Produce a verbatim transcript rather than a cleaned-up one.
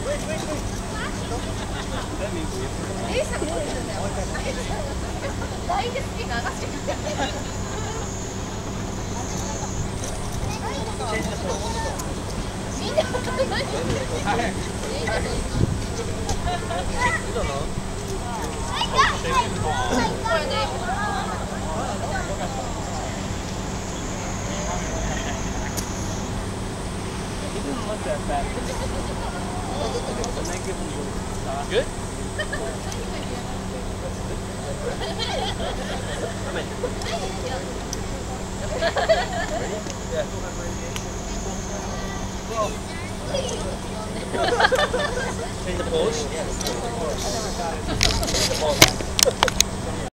A さんどうするんだよ。大好きが上がってきて。みんな分かんない。これね。 Good? Yeah. Change the pose.